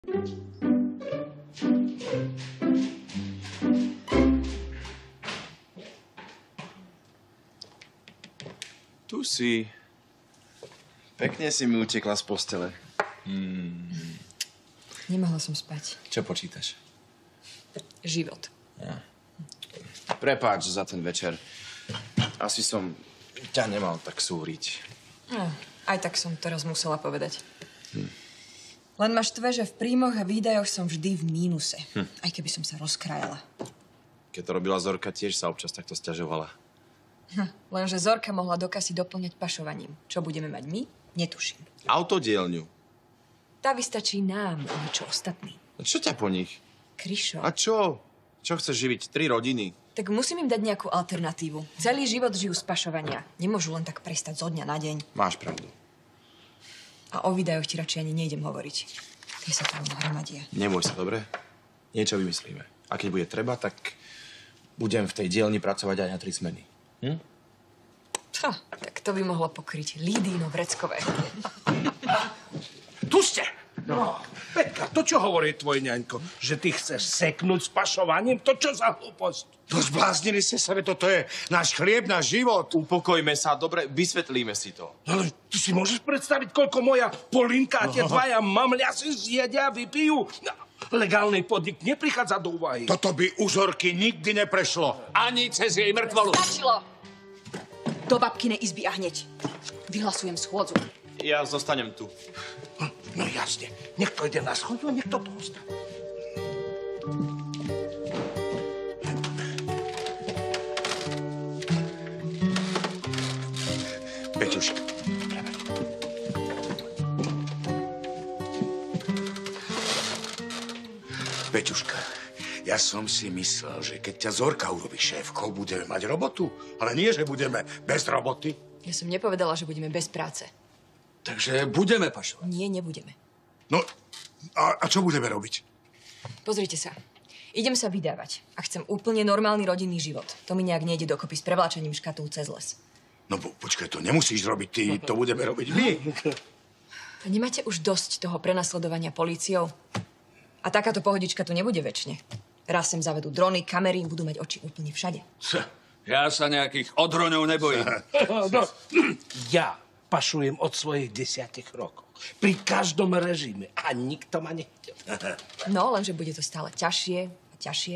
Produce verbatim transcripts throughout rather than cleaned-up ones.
Tu si. Pekne si mi utekla z postele. Hmm. Nemohla som spať. Čo počítaš? Život. Ja. Prepáč za ten večer. Asi som ťa nemal tak súriť. No, aj tak som to raz musela povedať. Hm. Len ma štve, že v príjmoch a výdajoch som vždy v mínuse. Hm. Aj keby som sa rozkrajala. Keď to robila Zorka, tiež sa občas takto sťažovala. Hm. Lenže Zorka mohla do kasy doplňať pašovaním. Čo budeme mať my? Netuším. Autodielňu. Tá vystačí nám, ale čo ostatní? A čo ťa po nich? Kryšo. A čo? Čo chceš živiť? Tri rodiny? Tak musím im dať nejakú alternatívu. Celý život žijú z pašovania. Nemôžu len tak prestať zo dňa na deň. Máš pravdu. A o výdajoch ti radšej ani nejdem hovoriť. Tie sa tam hromadia. Neboj sa, dobre? Niečo vymyslíme. A keď bude treba, tak budem v tej dielni pracovať aj na tri smeny. Hm? Ha, tak to by mohlo pokryť Lídino vreckové. Tu ste! No, Petka, to čo hovorí tvoj ňaňko? Že ty chceš seknúť s pašovaním? To čo za hlúposť? To zbláznili ste sa, toto je náš chlieb, náš život. Upokojme sa, dobre, vysvetlíme si to. Ale ty si môžeš predstaviť, koľko moja Polinka a tie dvaja mamľasy zjedia a vypijú? No, legálny podnik neprichádza do úvahy. Toto by u Zorky nikdy neprešlo. Ani cez jej mŕtvolu. Stačilo! Do babkinej izby a hneď. Vyhlasujem schôdzu. Ja zostanem tu. No jasne. Nech to ide na schôdzu a nech to tu ostane. Peťuška. Peťuška, ja som si myslel, že keď ťa Zorka urobí šéfkou, budeme mať robotu. Ale nie, že budeme bez roboty. Ja som nepovedala, že budeme bez práce. Takže budeme pašovať. Nie, nebudeme. No, a, a čo budeme robiť? Pozrite sa. Idem sa vydávať a chcem úplne normálny rodinný život. To mi nejak nejde dokopy s prevláčaním škatul cez les. No po, počkaj, to nemusíš robiť ty, to budeme robiť my. A nemáte už dosť toho prenasledovania políciou? A takáto pohodička tu nebude večne. Raz sem zavedú drony, kamery, budú mať oči úplne všade. Ja sa nejakých odroňov nebojím. No, ja pašujem od svojich desiatich rokov. Pri každom režime. A nikto ma nechťel. No, lenže bude to stále ťažšie a ťažšie.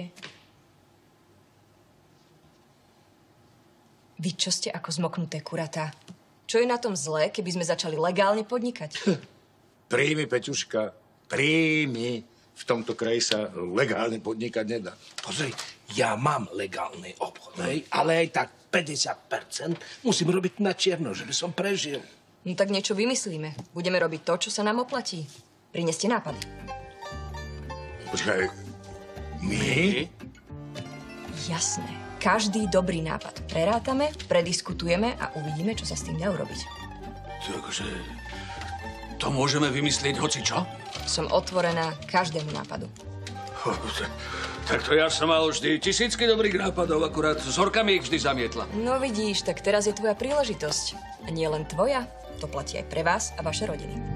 Vy čo ste ako zmoknuté kuratá? Čo je na tom zlé, keby sme začali legálne podnikať? Príjmi, Peťuška, príjmi. V tomto kraji sa legálne podnikať nedá. Pozri, ja mám legálny obchod, hej, ale aj tak päťdesiat percent musím robiť na čierno, že by som prežil. No tak niečo vymyslíme. Budeme robiť to, čo sa nám oplatí. Prineste nápady. Počkaj, my? Jasné. Každý dobrý nápad prerátame, prediskutujeme a uvidíme, čo sa s tým dá urobiť. Takže to môžeme vymyslieť hocičo? Som otvorená každému nápadu. Tak to ja som mal vždy tisícky dobrých nápadov, akurát Zorka mi ich vždy zamietla. No vidíš, tak teraz je tvoja príležitosť. A nie len tvoja, to platí aj pre vás a vaše rodiny.